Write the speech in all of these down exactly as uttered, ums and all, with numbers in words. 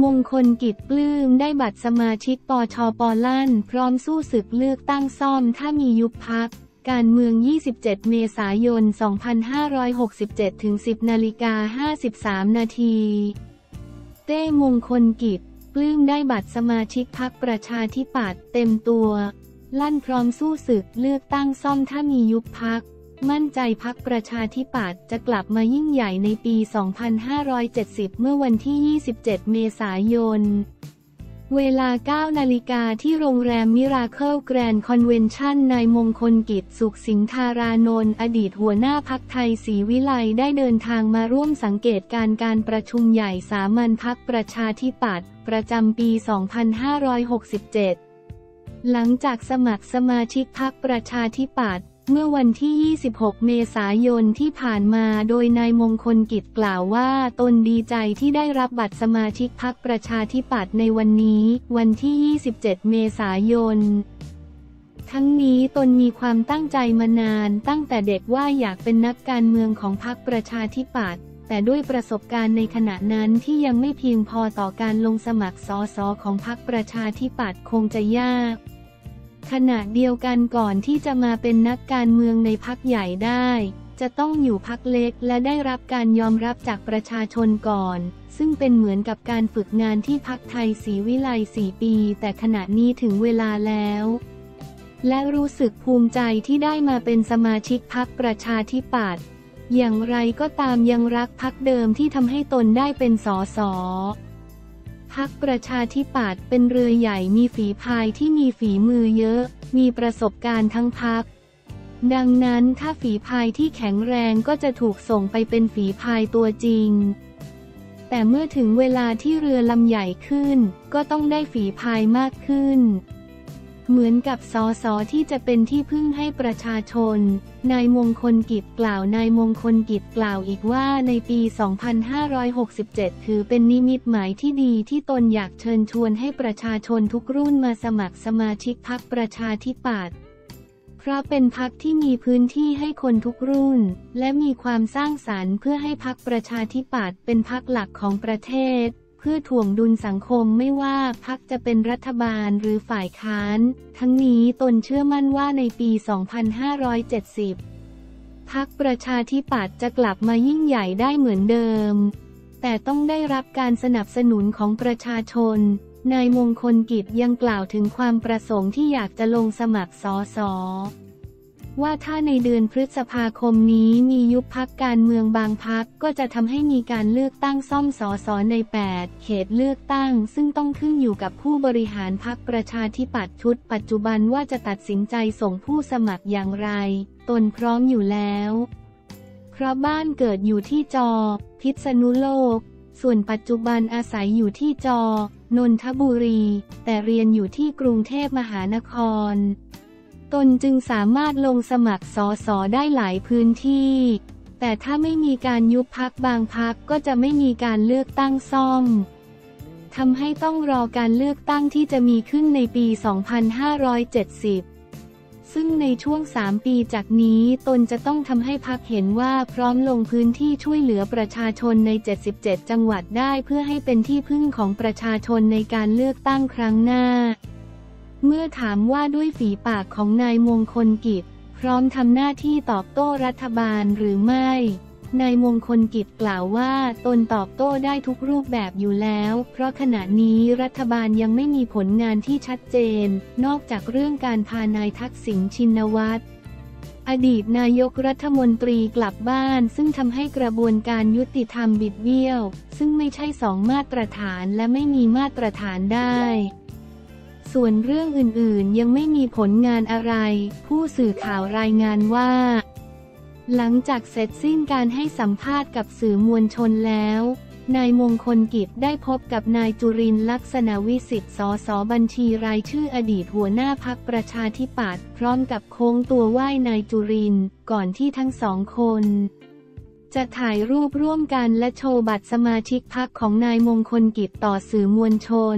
มงคลกิจปลื้มได้บัตรสมาชิกปชป.ลั่นพร้อมสู้ศึกเลือกตั้งซ่อมถ้ามียุบพรรคการเมือง ยี่สิบเจ็ด เมษายน สองพันห้าร้อยหกสิบเจ็ด ถึง สิบ นาฬิกา ห้าสิบสาม นาที เต้มงคลกิจปลื้มได้บัตรสมาชิกพรรคประชาธิปัตย์เต็มตัวลั่นพร้อมสู้ศึกเลือกตั้งซ่อมถ้ามียุบพรรคมั่นใจพรรคประชาธิปัตย์จะกลับมายิ่งใหญ่ในปี สองพันห้าร้อยเจ็ดสิบ เมื่อวันที่ ยี่สิบเจ็ด เมษายน เวลา เก้า นาฬิกาที่โรงแรมมิราเคิลแกรนด์คอนเวนชั่นนายมงคลกิจสุขสิงธารานนท์อดีตหัวหน้าพรรคไทยศรีวิไลได้เดินทางมาร่วมสังเกตการณ์การประชุมใหญ่สามัญพรรคประชาธิปัตย์ประจำปี สองพันห้าร้อยหกสิบเจ็ด หลังจากสมัครสมาชิกพรรคประชาธิปัตย์เมื่อวันที่ ยี่สิบหก เมษายนที่ผ่านมาโดยนายมงคลกิจกล่าวว่าตนดีใจที่ได้รับบัตรสมาชิกพรรคประชาธิปัตย์ในวันนี้วันที่ ยี่สิบเจ็ด เมษายน ทั้งนี้ตนมีความตั้งใจมานานตั้งแต่เด็กว่าอยากเป็นนักการเมืองของพรรคประชาธิปัตย์แต่ด้วยประสบการณ์ในขณะนั้นที่ยังไม่เพียงพอต่อการลงสมัครสสของพรรคประชาธิปัตย์คงจะยากขณะเดียวกันก่อนที่จะมาเป็นนักการเมืองในพรรคใหญ่ได้จะต้องอยู่พรรคเล็กและได้รับการยอมรับจากประชาชนก่อนซึ่งเป็นเหมือนกับการฝึกงานที่พรรคไทยศรีวิไลสี่ปีแต่ขณะนี้ถึงเวลาแล้วและรู้สึกภูมิใจที่ได้มาเป็นสมาชิกพรรคประชาธิปัตย์อย่างไรก็ตามยังรักพรรคเดิมที่ทำให้ตนได้เป็นสสพรรคประชาธิปัตย์เป็นเรือใหญ่มีฝีพายที่มีฝีมือเยอะมีประสบการณ์ทั้งพรรคดังนั้นถ้าฝีพายที่แข็งแรงก็จะถูกส่งไปเป็นฝีพายตัวจริงแต่เมื่อถึงเวลาที่เรือลำใหญ่ขึ้นก็ต้องได้ฝีพายมากขึ้นเหมือนกับสสที่จะเป็นที่พึ่งให้ประชาชนนายมงคลกิจกล่าวนายมงคลกิจกล่าวอีกว่าในปี สองพันห้าร้อยหกสิบเจ็ด ถือเป็นนิมิตหมายที่ดีที่ตนอยากเชิญชวนให้ประชาชนทุกรุ่นมาสมัครสมาชิกพรรคประชาธิปัตย์เพราะเป็นพรรคที่มีพื้นที่ให้คนทุกรุ่นและมีความสร้างสรรค์เพื่อให้พรรคประชาธิปัตย์เป็นพรรคหลักของประเทศเพื่อถ่วงดุลสังคมไม่ว่าพรรคจะเป็นรัฐบาลหรือฝ่ายค้านทั้งนี้ตนเชื่อมั่นว่าในปี สองพันห้าร้อยเจ็ดสิบ พรรคประชาธิปัตย์จะกลับมายิ่งใหญ่ได้เหมือนเดิมแต่ต้องได้รับการสนับสนุนของประชาชนนายมงคลกิจยังกล่าวถึงความประสงค์ที่อยากจะลงสมัครสสว่าถ้าในเดือนพฤษภาคมนี้มียุบพรรคการเมืองบางพรรคก็จะทำให้มีการเลือกตั้งซ่อมสสใน แปด เขตเลือกตั้งซึ่งต้องขึ้นอยู่กับผู้บริหารพรรคประชาธิปัตย์ชุดปัจจุบันว่าจะตัดสินใจส่งผู้สมัครอย่างไรตนพร้อมอยู่แล้วเพราะบ้านเกิดอยู่ที่จอพิษณุโลกส่วนปัจจุบันอาศัยอยู่ที่จอนนทบุรีแต่เรียนอยู่ที่กรุงเทพมหานครตนจึงสามารถลงสมัครสสได้หลายพื้นที่แต่ถ้าไม่มีการยุบพรรคบางพรรคก็จะไม่มีการเลือกตั้งซ่อมทำให้ต้องรอการเลือกตั้งที่จะมีขึ้นในปี สองพันห้าร้อยเจ็ดสิบ ซึ่งในช่วงสามปีจากนี้ตนจะต้องทำให้พรรคเห็นว่าพร้อมลงพื้นที่ช่วยเหลือประชาชนใน เจ็ดสิบเจ็ด จังหวัดได้เพื่อให้เป็นที่พึ่งของประชาชนในการเลือกตั้งครั้งหน้าเมื่อถามว่าด้วยฝีปากของนายมงคลกิจพร้อมทำหน้าที่ตอบโต้รัฐบาลหรือไม่นายมงคลกิจกล่าวว่าตนตอบโต้ได้ทุกรูปแบบอยู่แล้วเพราะขณะนี้รัฐบาลยังไม่มีผลงานที่ชัดเจนนอกจากเรื่องการพานายทักษิณชินวัตรอดีตนายกรัฐมนตรีกลับบ้านซึ่งทำให้กระบวนการยุติธรรมบิดเบี้ยวซึ่งไม่ใช่สองมาตรฐานและไม่มีมาตรฐานได้ส่วนเรื่องอื่นๆยังไม่มีผลงานอะไรผู้สื่อข่าวรายงานว่าหลังจากเสร็จสิ้นการให้สัมภาษณ์กับสื่อมวลชนแล้วนายมงคลกิจได้พบกับนายจุรินทร์ลักษณะวิสิทธิ์สสบัญชีรายชื่ออดีตหัวหน้าพรรคประชาธิปัตย์พร้อมกับโค้งตัวไหว้นายจุรินทร์ก่อนที่ทั้งสองคนจะถ่ายรูปร่วมกันและโชว์บัตรสมาชิกพรรคของนายมงคลกิจต่อสื่อมวลชน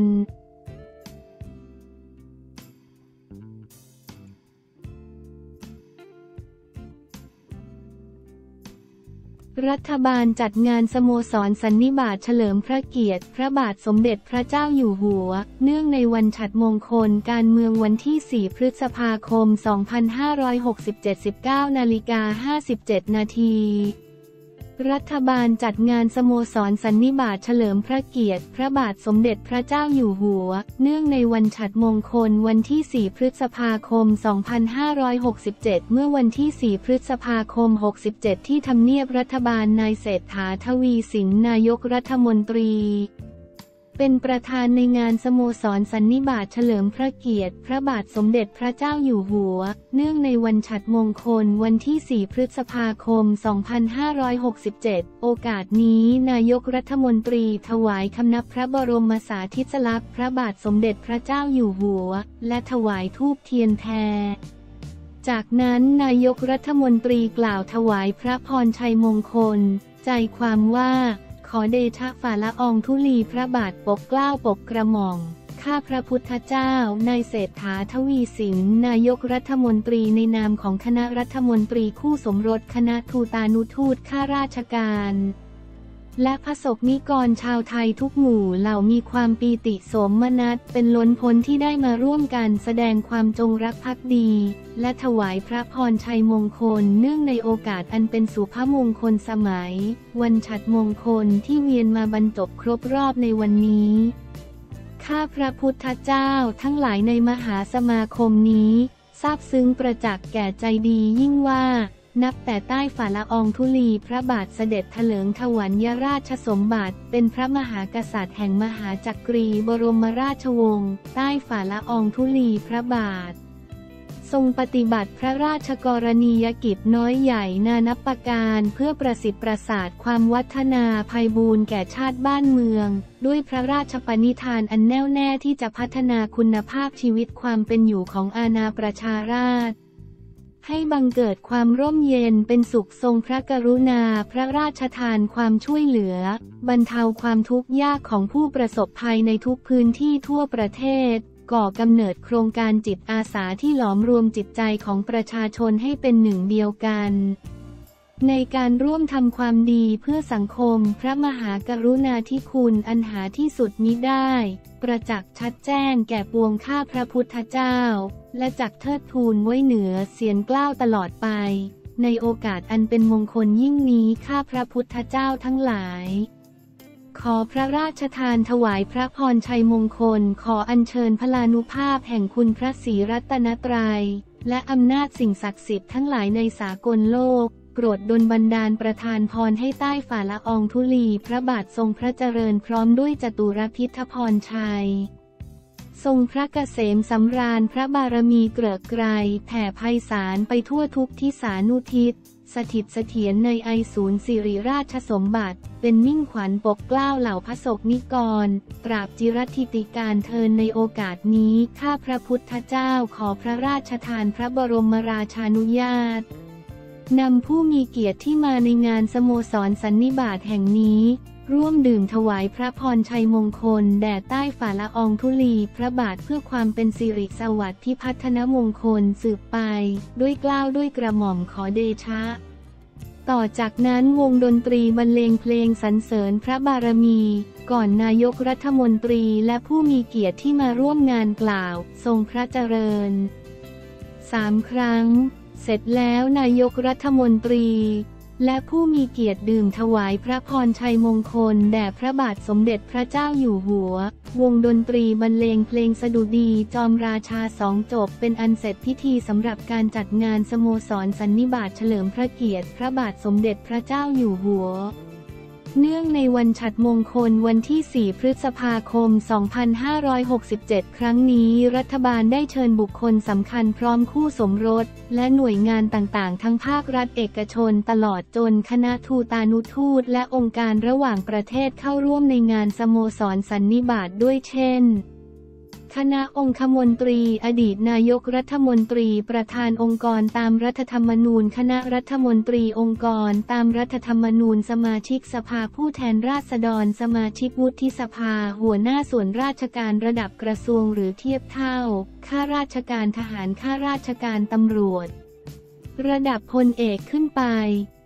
รัฐบาลจัดงานสโมสรสันนิบาตเฉลิมพระเกียรติพระบาทสมเด็จพระเจ้าอยู่หัวเนื่องในวันฉัตรมงคลการเมืองวันที่ สี่ พฤษภาคม สองพันห้าร้อยหกสิบเจ็ด สิบเก้านาฬิกาห้าสิบเจ็ดนาทีรัฐบาลจัดงานสโมสรสันนิบาตเฉลิมพระเกียรติพระบาทสมเด็จพระเจ้าอยู่หัวเนื่องในวันฉัตรมงคลวันที่ สี่ พฤษภาคม สองพันห้าร้อยหกสิบเจ็ด เมื่อวันที่ สี่ พฤษภาคม หกสิบเจ็ด ที่ทำเนียบรัฐบาลนายเศรษฐา ทวีสินนายกรัฐมนตรีเป็นประธานในงานสโมสรสันนิบาตเฉลิมพระเกียรติพระบาทสมเด็จพระเจ้าอยู่หัวเนื่องในวันฉัตรมงคลวันที่ สี่ พฤษภาคม สองพันห้าร้อยหกสิบเจ็ด โอกาสนี้นายกรัฐมนตรีถวายคำนับพระบรมสาธิสลักษณ์พระบาทสมเด็จพระเจ้าอยู่หัวและถวายธูปเทียนแพจากนั้นนายกรัฐมนตรีกล่าวถวายพระพรชัยมงคลใจความว่าขอเดชะฝ่าละอองธุลีพระบาทปกเกล้าปกกระหม่อมข้าพระพุทธเจ้านายเศรษฐา ทวีสินนายกรัฐมนตรีในนามของคณะรัฐมนตรีคู่สมรสคณะทูตานุทูตข้าราชการและพระสงฆ์นิกรชาวไทยทุกหมู่เหล่ามีความปีติโสมนัสเป็นล้นพ้นที่ได้มาร่วมกันแสดงความจงรักภักดีและถวายพระพรชัยมงคลเนื่องในโอกาสอันเป็นสุภมงคลสมัยวันฉัตรมงคลที่เวียนมาบรรจบครบรอบในวันนี้ข้าพระพุทธเจ้าทั้งหลายในมหาสมาคมนี้ซาบซึ้งประจักษ์แก่ใจดียิ่งว่านับแต่ใต้ฝ่าละอองธุลีพระบาทเสด็จเถลิงถวัลยราชสมบัติเป็นพระมหากษัตริย์แห่งมหาจักรีบรมราชวงศ์ใต้ฝ่าละอองธุลีพระบาททรงปฏิบัติพระราชกรณียกิจน้อยใหญ่นานับประการเพื่อประสิทธิ์ประสาทความวัฒนาไพบูลย์แก่ชาติบ้านเมืองด้วยพระราชปณิธานอันแน่วแน่ที่จะพัฒนาคุณภาพชีวิตความเป็นอยู่ของอาณาประชาราษฎร์ให้บังเกิดความร่มเย็นเป็นสุขทรงพระกรุณาพระราชทานความช่วยเหลือบรรเทาความทุกข์ยากของผู้ประสบภัยในทุกพื้นที่ทั่วประเทศก่อกำเนิดโครงการจิตอาสาที่หลอมรวมจิตใจของประชาชนให้เป็นหนึ่งเดียวกันในการร่วมทำความดีเพื่อสังคมพระมหากรุณาธิคุณอันหาที่สุดมิได้ประจักษ์ชัดแจ้งแก่ปวงข้าพระพุทธเจ้าและจักเทิดทูนไว้เหนือเสียงกล้าวตลอดไปในโอกาสอันเป็นมงคลยิ่งนี้ข้าพระพุทธเจ้าทั้งหลายขอพระราชทานถวายพระพรชัยมงคลขออัญเชิญพลานุภาพแห่งคุณพระศรีรัตนตรัยและอำนาจสิ่งศักดิ์สิทธิ์ทั้งหลายในสากลโลกโปรดดลบันดาลประทานพรให้ใต้ฝ่าละอองธุลีพระบาททรงพระเจริญพร้อมด้วยจตุรพิธพรชัยทรงพระเกษมสำราญพระบารมีเกริกไกรแผ่ไพศาลไปทั่วทุกทิศานุทิศสถิตเสถียรในไอศูนย์สิริราชสมบัติเป็นมิ่งขวัญปกเกล้าเหล่าพระสงฆ์นิกรตราบจิรธิติการเทินในโอกาสนี้ข้าพระพุทธเจ้าขอพระราชทานพระบรมราชานุญาตนำผู้มีเกียรติที่มาในงานสโมสรสันนิบาตแห่งนี้ร่วมดื่มถวายพระพรชัยมงคลแด่ใต้ฝ่าละอองธุลีพระบาทเพื่อความเป็นสิริสวัสดิ์พิพัฒนมงคลสืบไปด้วยเกล้าด้วยกระหม่อมขอเดชะต่อจากนั้นวงดนตรีบรรเลงเพลงสรรเสริญพระบารมีก่อนนายกรัฐมนตรีและผู้มีเกียรติที่มาร่วมงานกล่าวทรงพระเจริญสามครั้งเสร็จแล้วนายกรัฐมนตรีและผู้มีเกียรติดื่มถวายพระพรชัยมงคลแด่พระบาทสมเด็จพระเจ้าอยู่หัววงดนตรีบรรเลงเพลงสดุดีจอมราชาสองจบเป็นอันเสร็จพิธีสำหรับการจัดงานสโมสรสันนิบาตเฉลิมพระเกียรติพระบาทสมเด็จพระเจ้าอยู่หัวเนื่องในวันฉัตรมงคลวันที่ สี่ พฤษภาคม สองพันห้าร้อยหกสิบเจ็ด ครั้งนี้รัฐบาลได้เชิญบุคคลสำคัญพร้อมคู่สมรสและหน่วยงานต่างๆทั้งภาครัฐเอกชนตลอดจนคณะทูตานุทูตและองค์การระหว่างประเทศเข้าร่วมในงานสโมสรสันนิบาตด้วยเช่นคณะองคมนตรีอดีตนายกรัฐมนตรีประธานองค์กรตามรัฐธรรมนูญคณะรัฐมนตรีองค์กรตามรัฐธรรมนูญสมาชิกสภาผู้แทนราษฎรสมาชิกวุฒิสภาหัวหน้าส่วนราชการระดับกระทรวงหรือเทียบเท่าข้าราชการทหารข้าราชการตำรวจระดับพลเอกขึ้นไป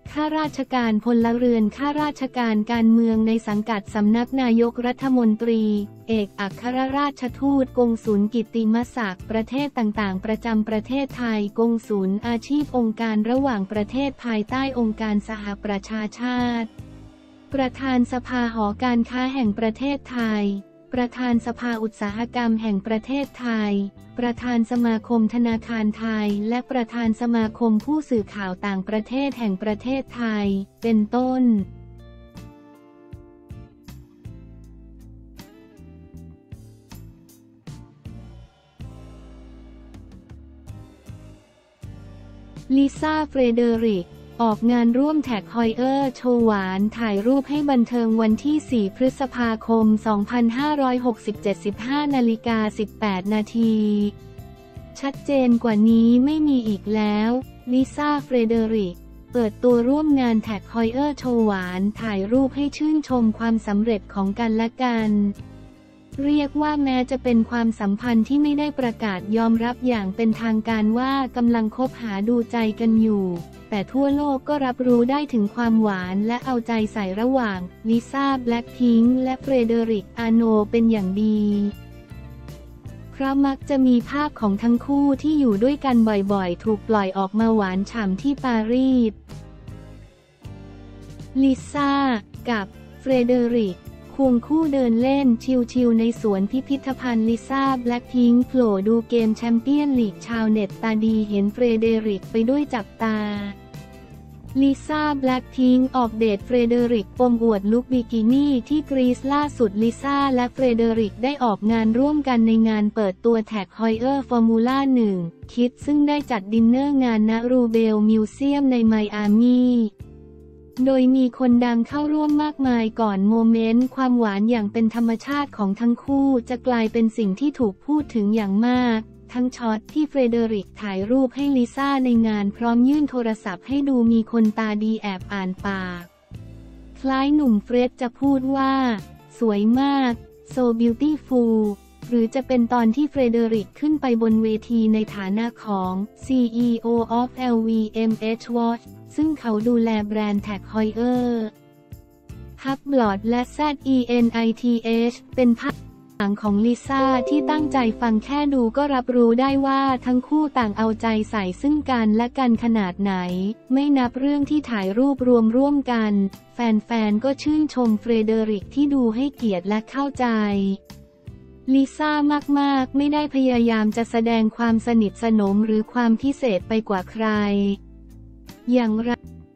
ข้าราชการพลเรือนข้าราชการการเมืองในสังกัดสำนักนายกรัฐมนตรีเอกอัครราชทูตกงสุลกิตติมศักดิ์ประเทศต่างๆประจำประเทศไทยกงสุลอาชีพองค์การระหว่างประเทศภายใต้องค์การสหประชาชาติประธานสภาหอการค้าแห่งประเทศไทยประธานสภาอุตสาหกรรมแห่งประเทศไทยประธานสมาคมธนาคารไทยและประธานสมาคมผู้สื่อข่าวต่างประเทศแห่งประเทศไทยเป็นต้นลิซ่า เฟรเดริกออกงานร่วมแท็กฮอยเออร์โชว์หวานถ่ายรูปให้บันเทิงวันที่ สี่ พฤษภาคม สองพันห้าร้อยหกสิบเจ็ด สิบห้า นาฬิกา สิบแปด นาทีชัดเจนกว่านี้ไม่มีอีกแล้วลิซ่า เฟรเดริกเปิดตัวร่วมงานแท็กฮอยเออร์โชว์หวานถ่ายรูปให้ชื่นชมความสำเร็จของกันและกันเรียกว่าแม้จะเป็นความสัมพันธ์ที่ไม่ได้ประกาศยอมรับอย่างเป็นทางการว่ากำลังคบหาดูใจกันอยู่แต่ทั่วโลกก็รับรู้ได้ถึงความหวานและเอาใจใส่ระหว่างลิซ่า แบล็คพิงค์และเฟรเดริก อาโนเป็นอย่างดีเพราะมักจะมีภาพของทั้งคู่ที่อยู่ด้วยกันบ่อยๆถูกปล่อยออกมาหวานฉ่ำที่ปารีสลิซ่ากับเฟรเดริกควงคู่เดินเล่นชิลๆในสวนพิพิธภัณฑ์ลิซ่า แบล็คพิงค์โผล่ดูเกมแชมเปี้ยนลีกชาวเน็ตตาดีเห็นเฟรเดริกไปด้วยจับตาลิซ่า แบล็คพิงค์ออกเดทเฟรเดริกปมอวดลุคบิกินี่ที่กรีซล่าสุดลิซ่าและเฟรเดริกได้ออกงานร่วมกันในงานเปิดตัวแท็กฮอยเออร์ฟอร์มูล่าหนึ่งคิดซึ่งได้จัดดินเนอร์งานณรูเบลมิวเซียมในไมอามีโดยมีคนดังเข้าร่วมมากมายก่อนโมเมนต์ความหวานอย่างเป็นธรรมชาติของทั้งคู่จะกลายเป็นสิ่งที่ถูกพูดถึงอย่างมากทั้งช็อตที่เฟรเดริกถ่ายรูปให้ลิซ่าในงานพร้อมยื่นโทรศัพท์ให้ดูมีคนตาดีแอบอ่านปากคล้ายหนุ่มเฟรดจะพูดว่าสวยมาก so beautiful หรือจะเป็นตอนที่เฟรเดริกขึ้นไปบนเวทีในฐานะของ ซี อี โอ of แอล วี เอ็ม เอช Watch ซึ่งเขาดูแลแบรนด์แท็กฮอยเออร์ฮับบลอดและ แซด อี เอ็น ไอ ที เอช เป็นภาพหลังของลิซ่าที่ตั้งใจฟังแค่ดูก็รับรู้ได้ว่าทั้งคู่ต่างเอาใจใส่ซึ่งกันและกันขนาดไหนไม่นับเรื่องที่ถ่ายรูปรวมร่วมกันแฟนๆก็ชื่นชมเฟรเดริกที่ดูให้เกียรติและเข้าใจลิซ่ามากๆไม่ได้พยายามจะแสดงความสนิทสนมหรือความพิเศษไปกว่าใครอย่างไร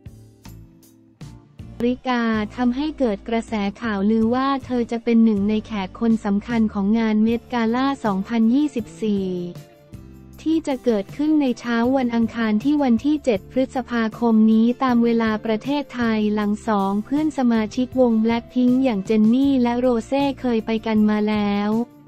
ริกาทำให้เกิดกระแสข่าวลือว่าเธอจะเป็นหนึ่งในแขกคนสำคัญของงานเมดกาล่า สองพันยี่สิบสี่ ที่จะเกิดขึ้นในเช้าวันอังคารที่วันที่ เจ็ด พฤษภาคมนี้ตามเวลาประเทศไทยหลังสองเพื่อนสมาชิกวงแบล็คพิงค์อย่างเจนนี่และโรเซ่เคยไปกันมาแล้ว